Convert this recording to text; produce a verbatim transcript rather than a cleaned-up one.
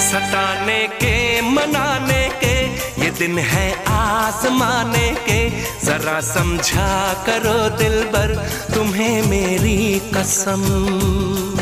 सताने के मनाने के ये दिन है आजमाने के, जरा समझा करो दिलबर तुम्हें मेरी कसम।